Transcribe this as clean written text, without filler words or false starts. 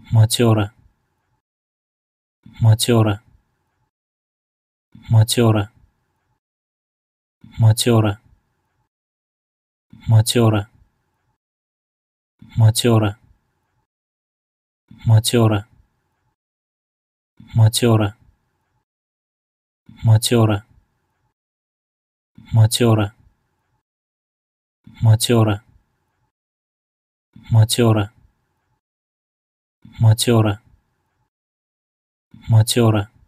матера, матера, матера, матера, матера, матера, матера, матера, матера, матера, матера, матера, матера, матера,